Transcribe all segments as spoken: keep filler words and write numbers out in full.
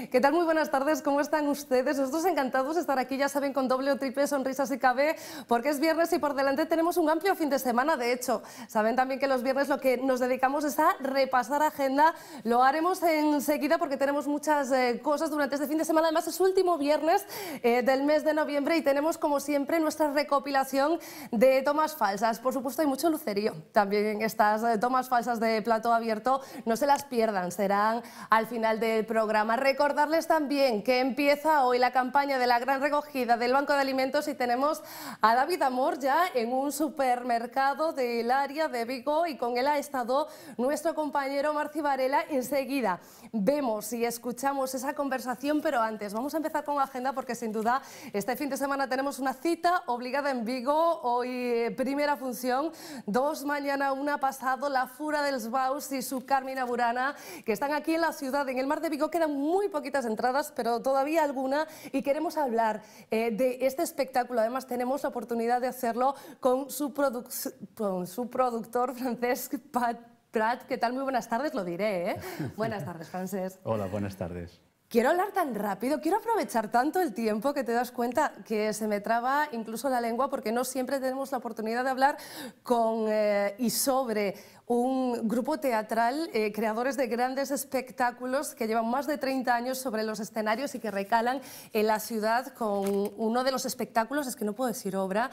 ¿Qué tal? Muy buenas tardes, ¿cómo están ustedes? Nosotros encantados de estar aquí, ya saben, con doble o triple sonrisa si cabe, porque es viernes y por delante tenemos un amplio fin de semana. De hecho, saben también que los viernes lo que nos dedicamos es a repasar agenda. Lo haremos enseguida porque tenemos muchas eh, cosas durante este fin de semana. Además, es último viernes eh, del mes de noviembre y tenemos, como siempre, nuestra recopilación de tomas falsas. Por supuesto, hay mucho lucerío también en estas eh, tomas falsas de plato abierto. No se las pierdan, serán al final del programa. Recordarles también que empieza hoy la campaña de la gran recogida del Banco de Alimentos y tenemos a David Amor ya en un supermercado del área de Vigo y con él ha estado nuestro compañero Marci Varela. Enseguida vemos y escuchamos esa conversación, pero antes vamos a empezar con agenda porque sin duda este fin de semana tenemos una cita obligada en Vigo. Hoy eh, primera función, dos mañana, una pasado, la Fura dels Baus y su Carmina Burana, que están aquí en la ciudad, en el mar de Vigo. Quedan muy poquitas entradas, pero todavía alguna, y queremos hablar eh, de este espectáculo. Además, tenemos la oportunidad de hacerlo con su, produc- con su productor, Francesc Prat. ¿Qué tal? Muy buenas tardes, lo diré, ¿eh? Buenas tardes, Francesc. Hola, buenas tardes. Quiero hablar tan rápido, quiero aprovechar tanto el tiempo que te das cuenta que se me traba incluso la lengua porque no siempre tenemos la oportunidad de hablar con eh, y sobre un grupo teatral, eh, creadores de grandes espectáculos que llevan más de treinta años sobre los escenarios y que recalan en la ciudad con uno de los espectáculos, es que no puedo decir obra,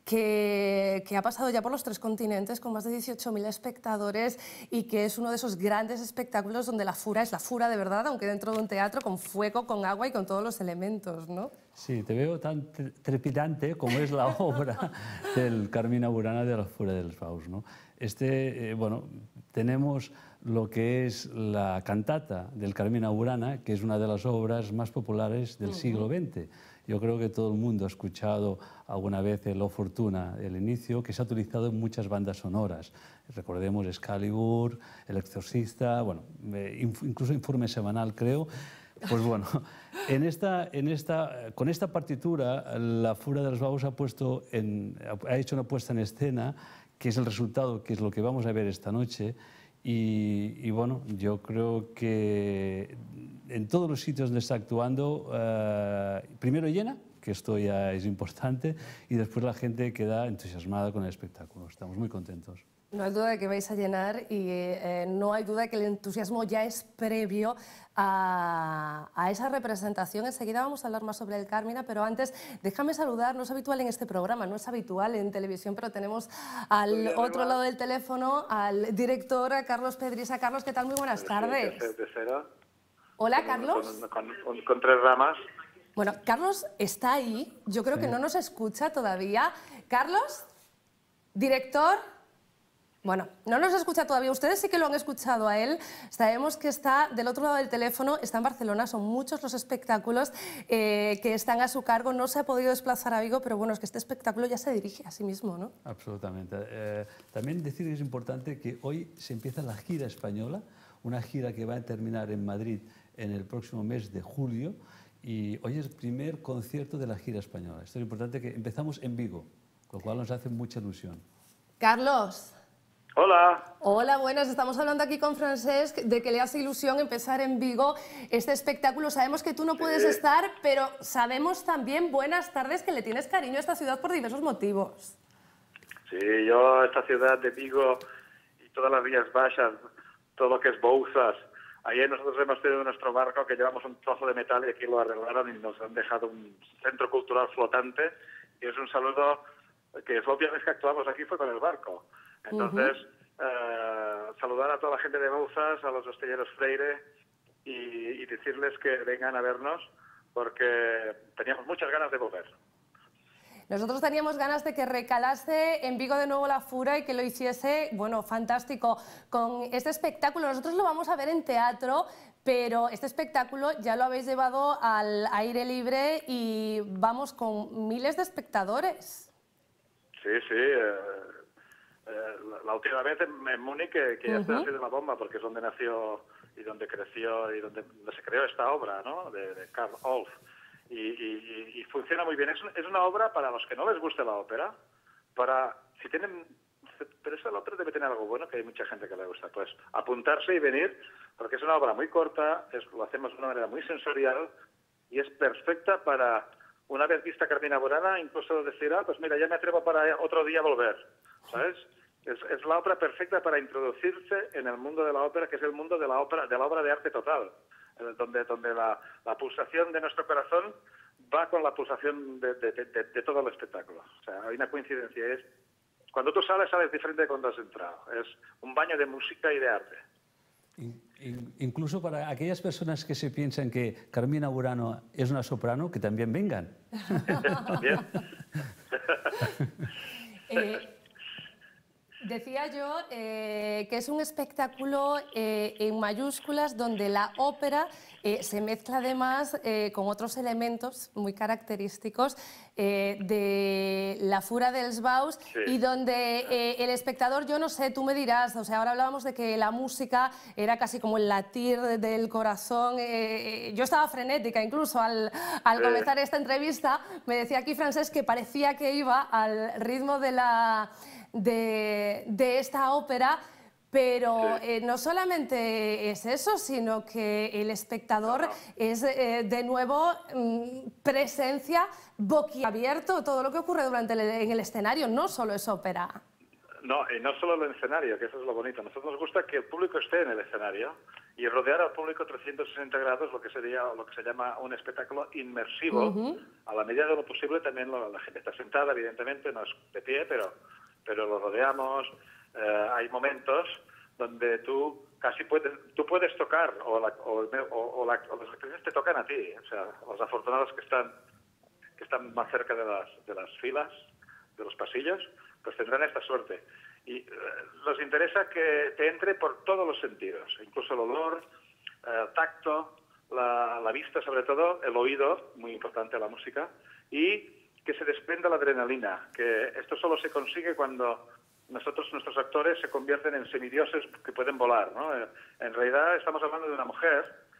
que, que ha pasado ya por los tres continentes con más de dieciocho mil espectadores y que es uno de esos grandes espectáculos donde la fura es la fura de verdad, aunque dentro de un teatro, con fuego, con agua y con todos los elementos, ¿no? Sí, te veo tan trepidante como es la obra del Carmina Burana de la Fura dels Baus, ¿no? Este, eh, bueno, tenemos lo que es la cantata del Carmina Burana, que es una de las obras más populares del siglo veinte. Yo creo que todo el mundo ha escuchado alguna vez el O Fortuna, el inicio, que se ha utilizado en muchas bandas sonoras. Recordemos Excalibur, El Exorcista, bueno, incluso Informe Semanal, creo. Pues bueno, en esta, en esta, con esta partitura, la Fura dels Baus ha, puesto en, ha hecho una puesta en escena, que es el resultado, que es lo que vamos a ver esta noche. Y, y bueno, yo creo que en todos los sitios donde está actuando, uh, primero llena, que esto ya es importante, y después la gente queda entusiasmada con el espectáculo. Estamos muy contentos. No hay duda de que vais a llenar y eh, no hay duda de que el entusiasmo ya es previo a, a esa representación. Enseguida vamos a hablar más sobre el Carmina, pero antes déjame saludar, no es habitual en este programa, no es habitual en televisión, pero tenemos al otro lado del teléfono al director, a Carlos Pedrisa. Carlos, ¿qué tal? Muy buenas tardes. Sí, de cero. Hola, con, Carlos. Con, con, con, con tres ramas. Bueno, Carlos está ahí, yo creo sí. que no nos escucha todavía. Carlos, director... Bueno, no nos escucha todavía, ustedes sí que lo han escuchado a él, sabemos que está del otro lado del teléfono, está en Barcelona, son muchos los espectáculos eh, que están a su cargo, no se ha podido desplazar a Vigo, pero bueno, es que este espectáculo ya se dirige a sí mismo, ¿no? Absolutamente. Eh, también decir que es importante que hoy se empieza la gira española, una gira que va a terminar en Madrid en el próximo mes de julio, y hoy es el primer concierto de la gira española. Esto es importante, que empezamos en Vigo, lo cual nos hace mucha ilusión. Carlos. Hola. Hola, buenas. Estamos hablando aquí con Francesc de que le hace ilusión empezar en Vigo este espectáculo. Sabemos que tú no puedes sí. estar, pero sabemos también, buenas tardes, que le tienes cariño a esta ciudad por diversos motivos. Sí, yo esta ciudad de Vigo y todas las Rías Baixas, todo lo que es Bouzas, ayer nosotros hemos tenido nuestro barco que llevamos un trozo de metal y aquí lo arreglaron y nos han dejado un centro cultural flotante y es un saludo que es la última vez que actuamos aquí fue con el barco. Entonces, uh-huh. eh, saludar a toda la gente de Bouzas, a los hosteleros Freire y, y decirles que vengan a vernos porque teníamos muchas ganas de volver. Nosotros teníamos ganas de que recalase en Vigo de nuevo la Fura y que lo hiciese, bueno, fantástico, con este espectáculo. Nosotros lo vamos a ver en teatro, pero este espectáculo ya lo habéis llevado al aire libre y vamos con miles de espectadores. Sí, sí. Eh... Eh, la, la última vez en, en Múnich, que, que ya uh-huh. está de la bomba, porque es donde nació y donde creció y donde, donde se creó esta obra, ¿no? De, de Karl Orff. Y, y, y funciona muy bien. Es, es una obra para los que no les guste la ópera, para si tienen pero esa ópera debe tener algo bueno, que hay mucha gente que le gusta. Pues apuntarse y venir, porque es una obra muy corta, es, lo hacemos de una manera muy sensorial y es perfecta para, una vez vista Carmina Burana, incluso decir, ah, pues mira, ya me atrevo para otro día volver, ¿sabes? Es, es la ópera perfecta para introducirse en el mundo de la ópera, que es el mundo de la ópera, de la obra de arte total, donde, donde la, la pulsación de nuestro corazón va con la pulsación de, de, de, de todo el espectáculo. O sea, hay una coincidencia, es cuando tú sales, sales diferente de cuando has entrado. Es un baño de música y de arte. In, in, incluso para aquellas personas que se piensan que Carmina Burana es una soprano, que también vengan. Bien. eh, Decía yo eh, que es un espectáculo eh, en mayúsculas donde la ópera eh, se mezcla además eh, con otros elementos muy característicos eh, de la Fura dels Baus, sí. Y donde eh, el espectador, yo no sé, tú me dirás, o sea, ahora hablábamos de que la música era casi como el latir del corazón, eh, yo estaba frenética incluso al, al comenzar esta entrevista, me decía aquí Francesc que parecía que iba al ritmo de la... De, de esta ópera, pero sí. eh, no solamente es eso, sino que el espectador no, no. es eh, de nuevo mm, presencia boquiabierto, todo lo que ocurre durante el, en el escenario, no solo es ópera. No, y no solo el escenario, que eso es lo bonito. A nosotros nos gusta que el público esté en el escenario y rodear al público trescientos sesenta grados, lo que sería lo que se llama un espectáculo inmersivo. Uh-huh. A la medida de lo posible también lo, la gente está sentada, evidentemente, no es de pie, pero... pero lo rodeamos, eh, hay momentos donde tú casi puedes, tú puedes tocar, o, la, o, o, o, la, o las actrices te tocan a ti, o sea, los afortunados que están, que están más cerca de las, de las filas, de los pasillos, pues tendrán esta suerte. Y eh, nos interesa que te entre por todos los sentidos, incluso el olor, el eh, tacto, la, la vista sobre todo, el oído, muy importante la música, y que se desprenda la adrenalina, que esto solo se consigue cuando nosotros, nuestros actores, se convierten en semidioses que pueden volar, ¿no? En realidad estamos hablando de una mujer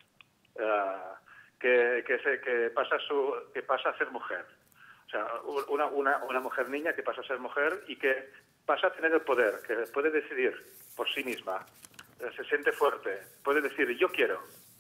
uh, que, que, se, que, pasa su, que pasa a ser mujer. O sea, una, una, una mujer niña que pasa a ser mujer y que pasa a tener el poder, que puede decidir por sí misma, se siente fuerte, puede decir yo quiero.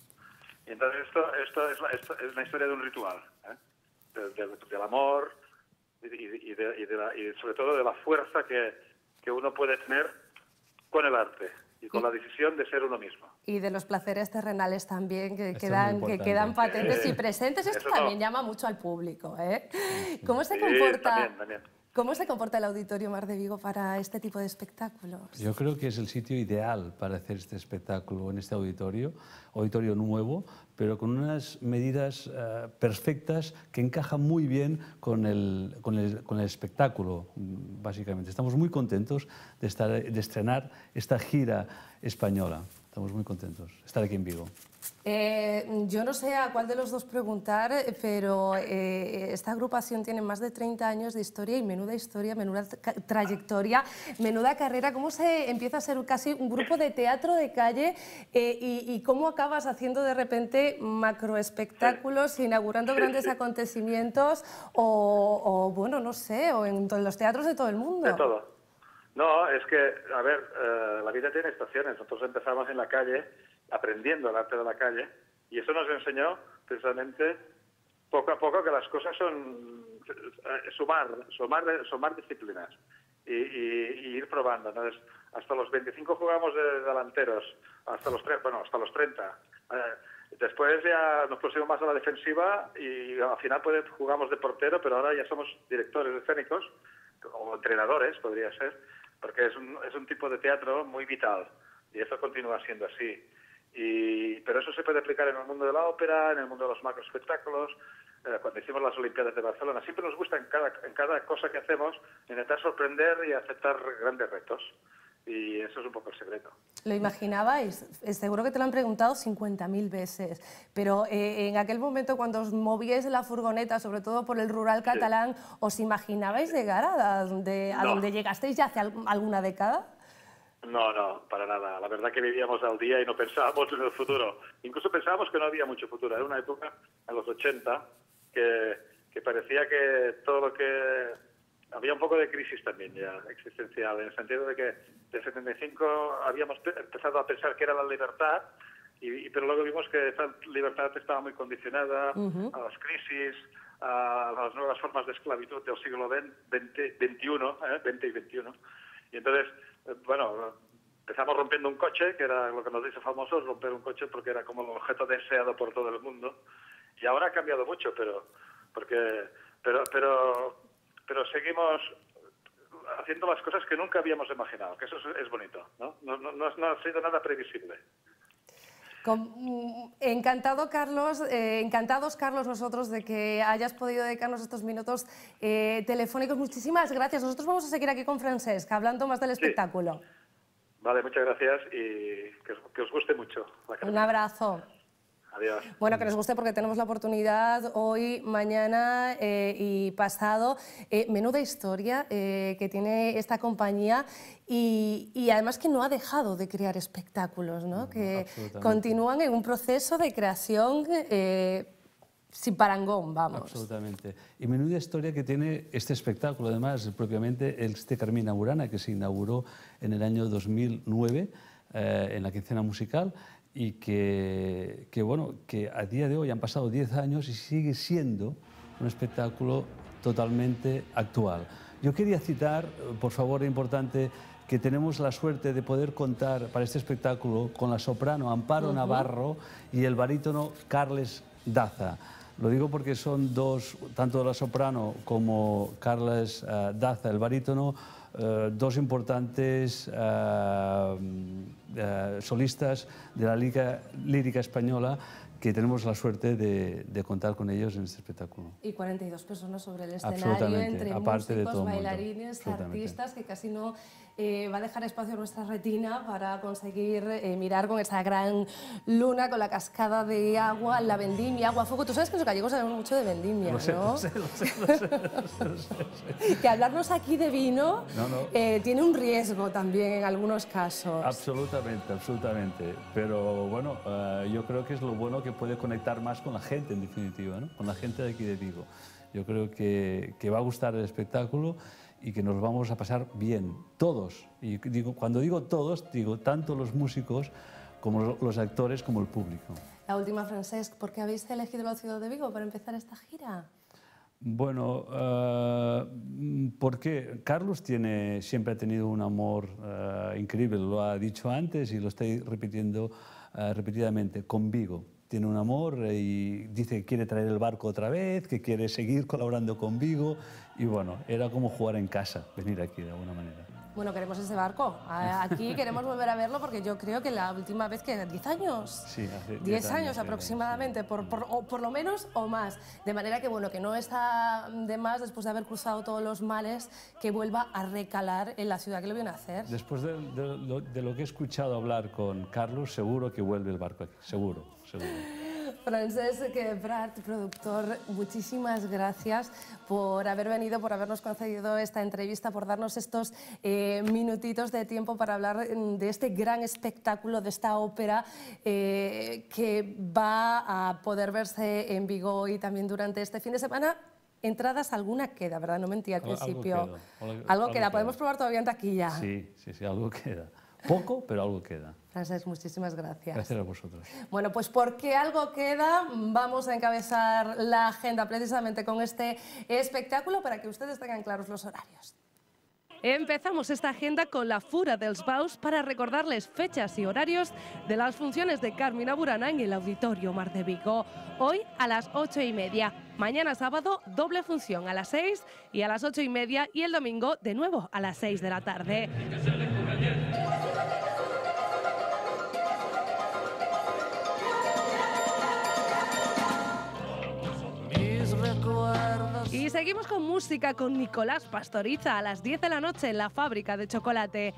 Y entonces esto, esto, es, la, esto es la historia de un ritual, ¿eh? De, de, del amor y, y, de, y, de la, y sobre todo de la fuerza que, que uno puede tener con el arte y con y, la decisión de ser uno mismo. Y de los placeres terrenales también que, quedan, que quedan patentes eh, y presentes. Esto también no. llama mucho al público, ¿eh? ¿Cómo se, sí, comporta, también, también. ¿Cómo se comporta el Auditorio Mar de Vigo para este tipo de espectáculos? Yo creo que es el sitio ideal para hacer este espectáculo en este auditorio, auditorio nuevo, pero con unas medidas uh, perfectas que encajan muy bien con el, con, el, con el espectáculo, básicamente. Estamos muy contentos de, estar, de estrenar esta gira española. Estamos muy contentos de estar aquí en Vigo. Eh, yo no sé a cuál de los dos preguntar, pero eh, esta agrupación tiene más de treinta años de historia y menuda historia, menuda trayectoria, menuda carrera. ¿Cómo se empieza a ser casi un grupo de teatro de calle eh, y, y cómo acabas haciendo de repente macroespectáculos, inaugurando grandes acontecimientos o, o, bueno, no sé, o en los teatros de todo el mundo? De todo. No, es que, a ver, eh, la vida tiene estaciones. Nosotros empezamos en la calle, aprendiendo el arte de la calle, y eso nos enseñó precisamente poco a poco que las cosas son eh, sumar, sumar, sumar disciplinas y, y, y ir probando. Entonces, hasta los veinticinco jugamos de delanteros, hasta los, bueno, hasta los treinta. Eh, después ya nos pusimos más a la defensiva y al final pues, jugamos de portero, pero ahora ya somos directores escénicos o entrenadores, podría ser, porque es un, es un tipo de teatro muy vital y eso continúa siendo así. Y, pero eso se puede aplicar en el mundo de la ópera, en el mundo de los macroespectáculos, eh, cuando hicimos las Olimpiadas de Barcelona. Siempre nos gusta en cada, en cada cosa que hacemos intentar sorprender y aceptar grandes retos. Y eso es un poco el secreto. ¿Lo imaginabais? Seguro que te lo han preguntado cincuenta mil veces, pero eh, en aquel momento cuando os movíais en la furgoneta, sobre todo por el rural catalán, sí. ¿os imaginabais llegar a donde, a no. donde llegasteis ya hace alguna década? No, no, para nada. La verdad que vivíamos al día y no pensábamos en el futuro. Incluso pensábamos que no había mucho futuro. Era una época, en los ochenta, que, que parecía que todo lo que había un poco de crisis también ya existencial, en el sentido de que de setenta y cinco habíamos empezado a pensar que era la libertad, y, y, pero luego vimos que esa libertad estaba muy condicionada uh-huh. a las crisis, a las nuevas formas de esclavitud del siglo veintiuno, ¿eh? veinte y veintiuno. Y entonces, eh, bueno, empezamos rompiendo un coche, que era lo que nos dice famosos, romper un coche porque era como el objeto deseado por todo el mundo. Y ahora ha cambiado mucho, pero porque pero pero pero seguimos haciendo las cosas que nunca habíamos imaginado, que eso es, es bonito, ¿no? No, no, no, no ha sido nada previsible. Con, encantado, Carlos, eh, encantados, Carlos, nosotros de que hayas podido dedicarnos estos minutos eh, telefónicos. Muchísimas gracias. Nosotros vamos a seguir aquí con Francesc, hablando más del espectáculo. Sí. Vale, muchas gracias y que os, que os guste mucho. Un abrazo. Adiós. Bueno, que nos guste porque tenemos la oportunidad hoy, mañana eh, y pasado. Eh, menuda historia eh, que tiene esta compañía y, y además que no ha dejado de crear espectáculos, ¿no? No, que continúan en un proceso de creación eh, sin parangón, vamos. Absolutamente. Y menuda historia que tiene este espectáculo, además, propiamente este Carmina Burana, que se inauguró en el año dos mil nueve eh, en la quincena musical, y que, que, bueno, que a día de hoy han pasado diez años y sigue siendo un espectáculo totalmente actual. Yo quería citar, por favor, es importante, que tenemos la suerte de poder contar para este espectáculo con la soprano Amparo uh-huh. Navarro y el barítono Carles Daza. Lo digo porque son dos, tanto la soprano como Carles uh, Daza, el barítono, Uh, dos importantes uh, uh, solistas de la lírica, lírica española que tenemos la suerte de, de contar con ellos en este espectáculo. Y cuarenta y dos personas sobre el escenario, entre aparte músicos, de todo bailarines, artistas, que casi no eh, va a dejar espacio en nuestra retina para conseguir eh, mirar con esa gran luna, con la cascada de agua, la vendimia, agua, fuego. Tú sabes que los gallegos sabemos mucho de vendimia, lo sé, ¿no? Lo sé, lo sé, lo sé, lo sé, lo sé. Que hablarnos aquí de vino no, no. Eh, tiene un riesgo también en algunos casos. Absolutamente, absolutamente. Pero bueno, uh, yo creo que es lo bueno que puede conectar más con la gente, en definitiva, ¿no? Con la gente de aquí de Vigo. Yo creo que, que va a gustar el espectáculo y que nos vamos a pasar bien, todos. Y digo, cuando digo todos, digo tanto los músicos como los actores como el público. La última, Francesc, ¿por qué habéis elegido la ciudad de Vigo para empezar esta gira? Bueno, uh, porque Carlos tiene, siempre ha tenido un amor uh, increíble, lo ha dicho antes y lo estoy repitiendo uh, repetidamente, con Vigo. Tiene un amor y dice que quiere traer el barco otra vez, que quiere seguir colaborando con Vigo y bueno, era como jugar en casa, venir aquí de alguna manera. Bueno, queremos ese barco. Aquí queremos volver a verlo porque yo creo que la última vez que diez años. Sí, hace diez años aproximadamente, sí. por, por, o por lo menos o más. De manera que, bueno, que no está de más, después de haber cruzado todos los males, que vuelva a recalar en la ciudad que lo viene a hacer. Después de, de, de, de lo que he escuchado hablar con Carlos, seguro que vuelve el barco aquí, seguro, seguro. Francesc Prat, productor, muchísimas gracias por haber venido, por habernos concedido esta entrevista, por darnos estos eh, minutitos de tiempo para hablar de este gran espectáculo, de esta ópera eh, que va a poder verse en Vigo y también durante este fin de semana. Entradas alguna queda, ¿verdad? No mentí al principio. Algo queda. Algo, algo queda. Podemos probar todavía en taquilla. Sí, sí, sí, algo queda. Poco, pero algo queda. Francesc, muchísimas gracias. Gracias a vosotros. Bueno, pues porque algo queda, vamos a encabezar la agenda precisamente con este espectáculo para que ustedes tengan claros los horarios. Empezamos esta agenda con la Fura dels Baus para recordarles fechas y horarios de las funciones de Carmina Burana en el Auditorio Mar de Vigo. Hoy a las ocho y media, mañana sábado doble función a las seis y a las ocho y media y el domingo de nuevo a las seis de la tarde. Y seguimos con música con Nicolás Pastoriza a las diez de la noche en la Fábrica de Chocolate.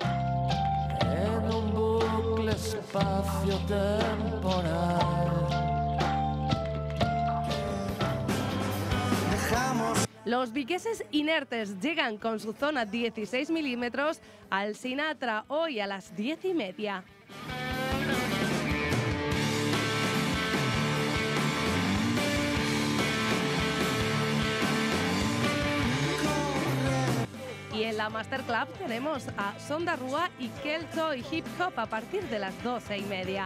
En un bucle espacio-temporal dejamos... Los vigueses inertes llegan con su zona dieciséis milímetros al Sinatra hoy a las diez y media. Y en la Masterclub tenemos a Sonda Rúa y Kelto y Hip Hop a partir de las doce y media.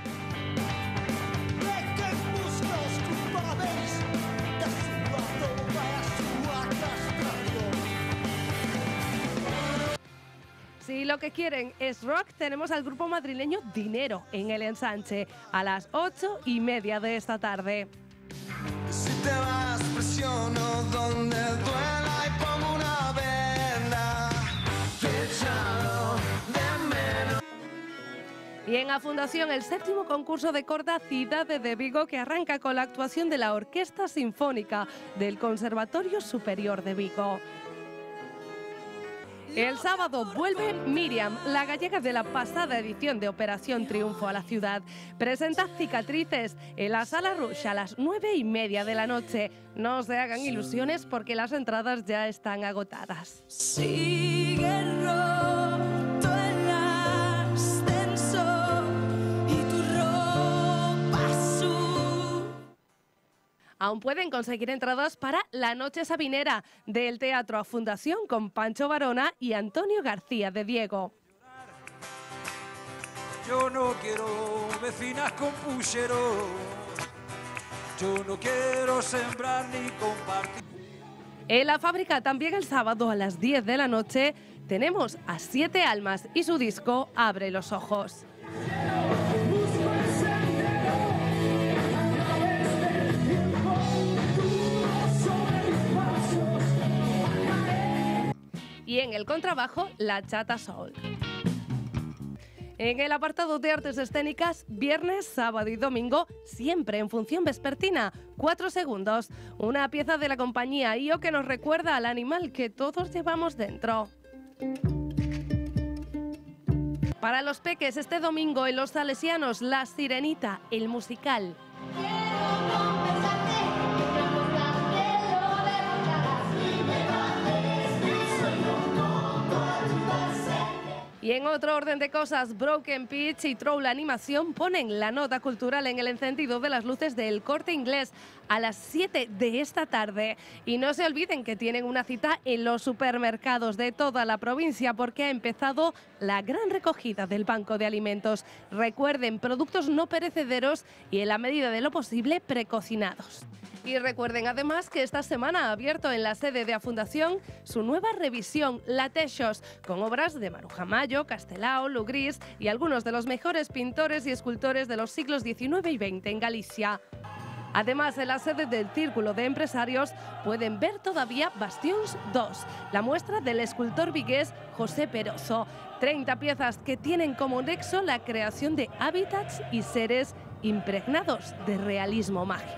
Si lo que quieren es rock, tenemos al grupo madrileño Dinero en el Ensanche a las ocho y media de esta tarde. Si te vas, presiono donde duela y pongo una venda. Te echado de menos. Y en la Fundación, el séptimo concurso de corda Cidade de Vigo, que arranca con la actuación de la Orquesta Sinfónica del Conservatorio Superior de Vigo. El sábado vuelve Miriam, la gallega de la pasada edición de Operación Triunfo a la ciudad. Presenta Cicatrices en la Sala Rouge a las nueve y media de la noche. No se hagan ilusiones porque las entradas ya están agotadas. Sigue roto el ascensor y tu ropa azul. Aún pueden conseguir entradas para La Noche Sabinera del Teatro a Fundación con Pancho Varona y Antonio García de Diego. Yo no quiero vecinas con puchero, yo no quiero sembrar ni compartir. En la Fábrica, también el sábado a las diez de la noche, tenemos a Siete Almas y su disco Abre los Ojos. Y en el contrabajo, La Chata Soul. En el apartado de artes escénicas, viernes, sábado y domingo, siempre en función vespertina, cuatro segundos. Una pieza de la compañía I O que nos recuerda al animal que todos llevamos dentro. Para los peques, este domingo en Los Salesianos, La Sirenita, el musical. Y en otro orden de cosas, Broken Pitch y Troll Animación ponen la nota cultural en el encendido de las luces del Corte Inglés a las siete de esta tarde. Y no se olviden que tienen una cita en los supermercados de toda la provincia porque ha empezado la gran recogida del Banco de Alimentos. Recuerden, productos no perecederos y en la medida de lo posible precocinados. Y recuerden además que esta semana ha abierto en la sede de la Fundación su nueva revisión, La Texos, con obras de Maruja Mayo, Castelao, Lugrís y algunos de los mejores pintores y escultores de los siglos diecinueve y veinte en Galicia. Además, en la sede del Círculo de Empresarios pueden ver todavía Bastions dos, la muestra del escultor vigués José Perozo. treinta piezas que tienen como nexo la creación de hábitats y seres impregnados de realismo mágico.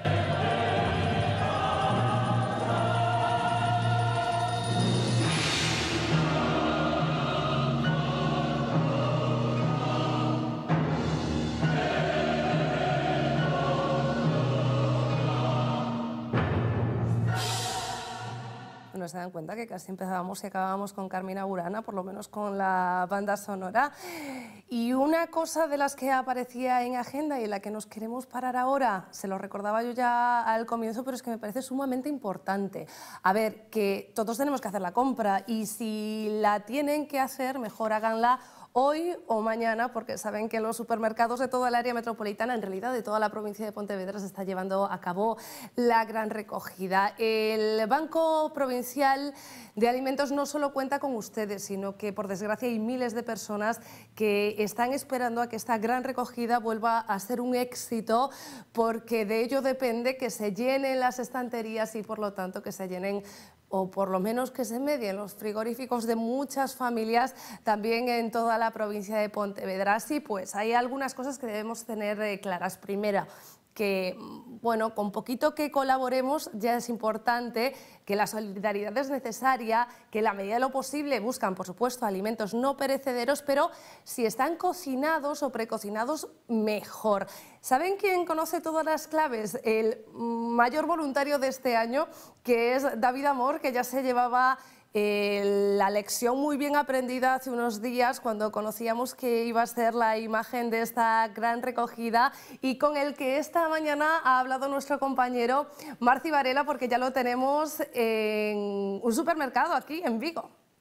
Bueno, se dan cuenta que casi empezábamos y acabábamos con Carmina Burana, por lo menos con la banda sonora. Y una cosa de las que aparecía en agenda y en la que nos queremos parar ahora, se lo recordaba yo ya al comienzo, pero es que me parece sumamente importante. A ver, que todos tenemos que hacer la compra y si la tienen que hacer, mejor háganla hoy o mañana, porque saben que los supermercados de toda el área metropolitana, en realidad de toda la provincia de Pontevedra, se está llevando a cabo la gran recogida. El Banco Provincial de Alimentos no solo cuenta con ustedes, sino que, por desgracia, hay miles de personas que están esperando a que esta gran recogida vuelva a ser un éxito, porque de ello depende que se llenen las estanterías y, por lo tanto, que se llenen o por lo menos que se medien los frigoríficos de muchas familias también en toda la provincia de Pontevedra. Así pues, hay algunas cosas que debemos tener eh, claras. Primera, que, bueno, con poquito que colaboremos ya es importante, que la solidaridad es necesaria, que en la medida de lo posible buscan, por supuesto, alimentos no perecederos, pero si están cocinados o precocinados, mejor. ¿Saben quién conoce todas las claves? El mayor voluntario de este año, que es David Amor, que ya se llevaba Eh, la lección muy bien aprendida hace unos días cuando conocíamos que iba a ser la imagen de esta gran recogida y con el que esta mañana ha hablado nuestro compañero Marci Varela, porque ya lo tenemos en un supermercado aquí en Vigo.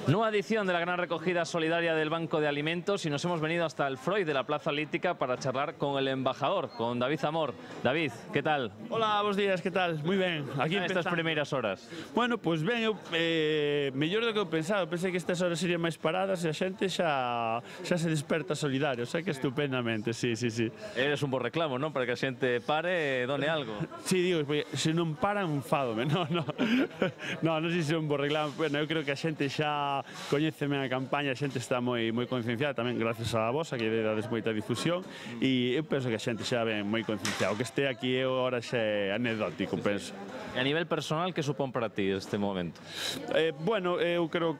Nueva edición de la gran recogida solidaria del Banco de Alimentos y nos hemos venido hasta el Freud de la Plaza Lítica para charlar con el embajador, con David Zamor. David, ¿qué tal? Hola, buenos días, ¿qué tal? Muy ben. Aquí en estas primeiras horas. Bueno, pois pues ben, eu, eh, mellor do que eu pensaba. Pensei que estas horas serían máis paradas e a xente xa, xa se desperta solidario, o sea que estupendamente, sí, sí, sí. Eres un bo reclamo, non? Para que a xente pare e done algo. Sí, digo, se non paran, enfádome, non, non. Non, non sei se é un bo reclamo, bueno, eu creo que a xente xa coñéceme a campaña, a xente está moi moi concienciada tamén gracias á vosa que dades moita difusión e eu penso que a xente xa ven moi concienciada. O que este aquí eu agora xa é anecdótico, penso. E a nivel personal, que supón para ti este momento? Eh, bueno, eu creo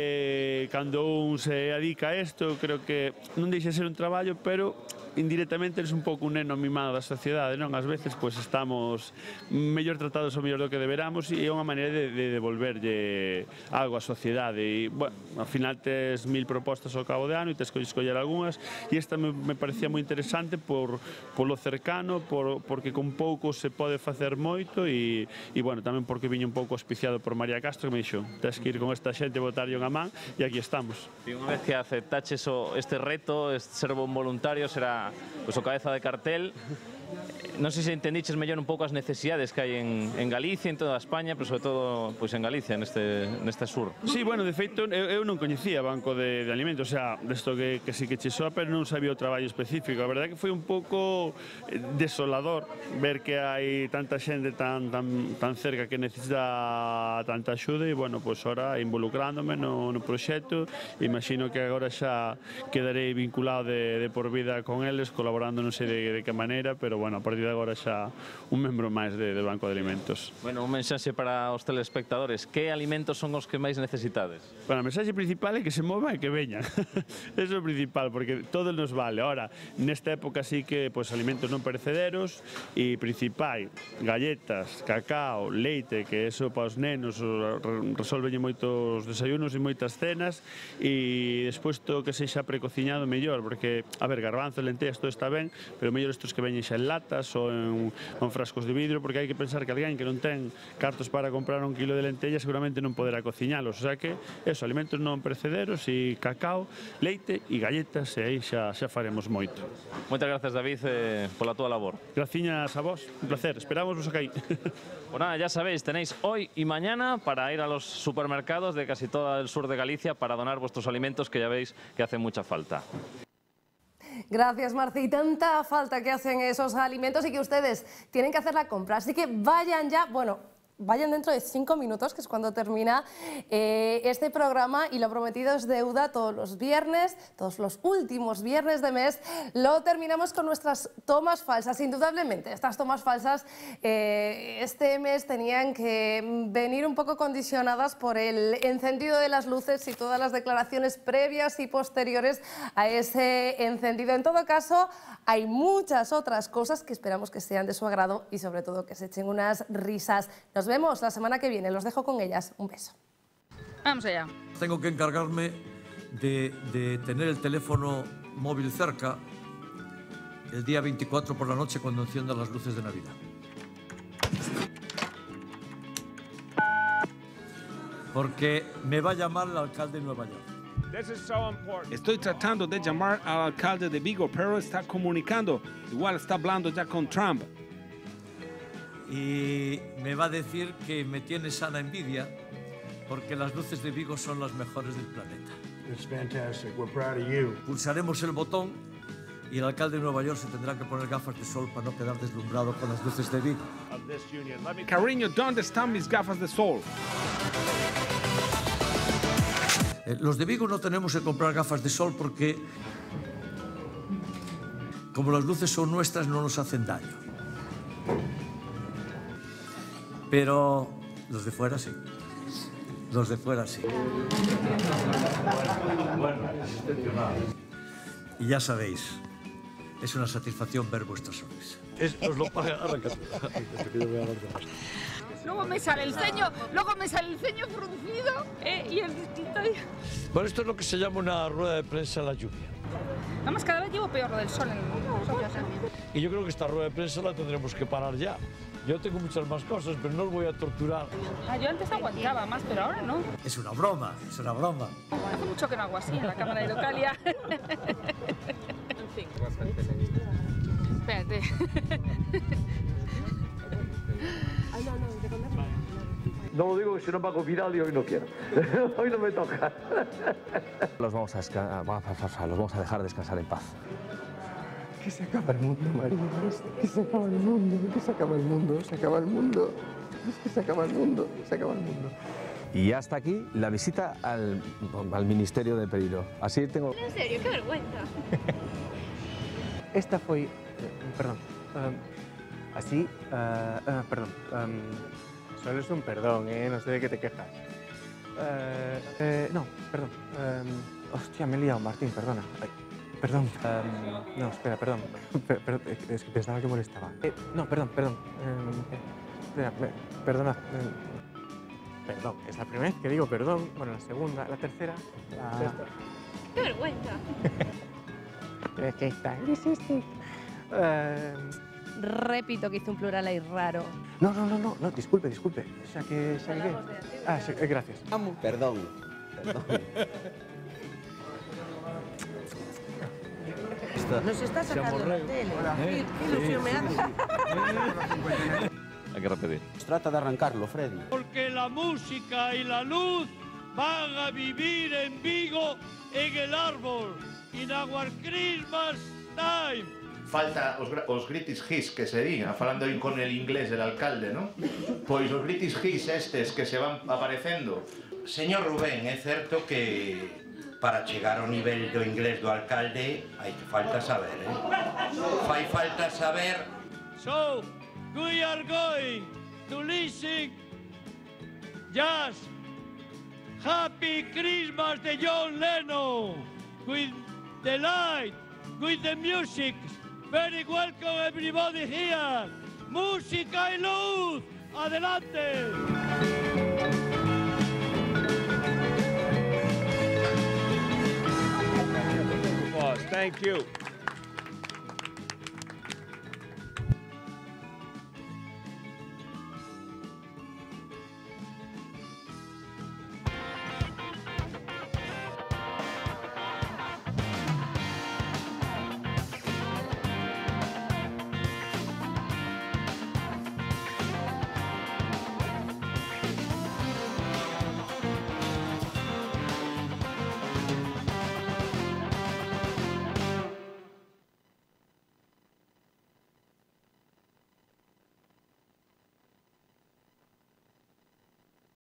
que cando un se adica a isto, creo que non deixa de ser un traballo, pero indirectamente eres un pouco un neno mimado da sociedade, non? Ás veces pois estamos mellor tratados ou mellor do que deberamos e é unha maneira de, de devolverlle algo á sociedade e, bueno, ao final tes mil propostas ao cabo de ano e tes que escoller algunhas e esta me, me parecía moi interesante por, por lo cercano, por, porque con pouco se pode facer moito e, e bueno, tamén porque viño un pouco auspiciado por María Castro que me dixo, tes que ir con esta xente e botarlle unha man e aquí estamos. E unha vez que aceptaches o, este reto, este ser bon voluntario, será pues, o cabeza de cartel. Non sei se entendiches mellor un pouco as necesidades que hai en, en Galicia, en toda España, pero sobre todo pois, en Galicia, neste, neste sur. Sí, bueno, de feito, eu, eu non coñecía Banco de, de Alimentos, o sea, desto que, que sí que che soa, pero non sabía o traballo específico. A verdade que foi un pouco desolador ver que hai tanta xente tan, tan, tan cerca que necesita tanta axuda e, bueno, pois ora involucrándome no, no proxecto, imagino que agora xa quedarei vinculado de, de por vida con eles, colaborando non sei de, de que maneira, pero, bueno, a partir de agora xa un membro máis de, de Banco de Alimentos. Bueno, un mensaxe para os telespectadores. Que alimentos son os que máis necesitades? Bueno, a mensaxe principal é que se mova e que veñan. Eso é o principal, porque todo nos vale. Ahora, nesta época sí que pues, alimentos non perecederos e principal, galletas, cacao, leite, que eso para os nenos resolveñe moitos desayunos e moitas cenas e despois todo que sexa precociñado mellor, porque, a ver, garbanzos, lentejas, todo está ben, pero mellor estos que veñen xa en latas ou en, en frascos de vidro, porque hai que pensar que alguén que non ten cartos para comprar un kilo de lentellas seguramente non poderá cociñalos, o sea que eso, alimentos non perecederos e cacao, leite e galletas e aí xa, xa faremos moito. Moitas grazas, David, eh, pola túa labor. Graciñas a vos, un placer, esperamos vos aquí. Pues nada, ya sabéis, tenéis hoy y mañana para ir a los supermercados de casi todo el sur de Galicia para donar vuestros alimentos que ya veis que hacen mucha falta. Gracias, Marci. Tanta falta que hacen esos alimentos y que ustedes tienen que hacer la compra. Así que vayan ya, bueno, vayan dentro de cinco minutos, que es cuando termina eh, este programa, y lo prometido es deuda. Todos los viernes, todos los últimos viernes de mes, lo terminamos con nuestras tomas falsas. Indudablemente, estas tomas falsas eh, este mes tenían que venir un poco condicionadas por el encendido de las luces y todas las declaraciones previas y posteriores a ese encendido. En todo caso, hay muchas otras cosas que esperamos que sean de su agrado y sobre todo que se echen unas risas. Nos vemos la semana que viene, los dejo con ellas. Un beso. Vamos allá. Tengo que encargarme de, de tener el teléfono móvil cerca el día veinticuatro por la noche cuando enciendan las luces de Navidad. Porque me va a llamar el alcalde de Nueva York. Estoy tratando de llamar al alcalde de Vigo, pero está comunicando. Igual está hablando ya con Trump. Y me va a decir que me tiene sana envidia porque las luces de Vigo son las mejores del planeta. It's fantastic. We're proud of you. Pulsaremos el botón y el alcalde de Nueva York se tendrá que poner gafas de sol para no quedar deslumbrado con las luces de Vigo. Cariño, ¿dónde están mis gafas de sol? Eh, los de Vigo no tenemos que comprar gafas de sol porque, como las luces son nuestras, no nos hacen daño. Pero los de fuera sí. Los de fuera sí. Y ya sabéis, es una satisfacción ver vuestra sonrisa. Es, os lo paga, arranca. Luego me sale el ceño, luego me sale el ceño fruncido eh, y el disquito. Bueno, esto es lo que se llama una rueda de prensa a la lluvia. Además, cada vez llevo peor lo del sol en los ojos. Y yo creo que esta rueda de prensa la tendremos que parar ya. Yo tengo muchas más cosas, pero no os voy a torturar. Ah, yo antes aguantaba más, pero ahora no. Es una broma, es una broma. Hace mucho que no hago así en la cámara de Localia. En fin. Espérate. No lo digo que si no me hago viral y hoy no quiero. Hoy no me toca. Los vamos a, desca- los vamos a dejar descansar en paz. Que se acaba el mundo, María. Que se acaba el mundo, que se acaba el mundo, se acaba el mundo. Es que se acaba el mundo, se acaba el mundo. Y hasta aquí la visita al, al Ministerio de Peligro. Así tengo... En serio, qué vergüenza. Esta fue... eh, perdón. um, así... uh, uh, perdón. Um, solo es un perdón, ¿eh? No sé de qué te quejas. Uh, eh, no, perdón. Um, hostia, me he liado, Martín, perdona. Ay, perdón. Um, no, espera, perdón. Per- per- es que pensaba que molestaba. Eh, no, perdón, perdón. Um, eh, espera, me- perdona. Um, Perdón, es la primera vez que digo perdón. Bueno, la segunda, la tercera. La... Qué vergüenza. Es que está. Sí, sí. Eh, Repito que hice un plural ahí raro. No, no, no, no, no, disculpe, disculpe. O sea que. ¿Sabe qué? Ah, sí, eh, gracias. Perdón, perdón. Nos está sacando la tele. Qué, qué ilusión me hace. Hay que repetir. Trata de arrancarlo, Freddy. Porque la música y la luz van a vivir en Vigo en el árbol. In our Christmas time. Falta os, os British Hits que se diga, falando aí con el inglés del alcalde, ¿no? Pois os British Hits estes que se van aparecendo. Señor Rubén, é certo que para chegar ao nivel do inglés do alcalde hai que falta saber, eh? Fai falta saber... So, we are going to listen just Happy Christmas de John Lennon with the light, with the music. Very welcome everybody here. Música y luz. Adelante. Thank you.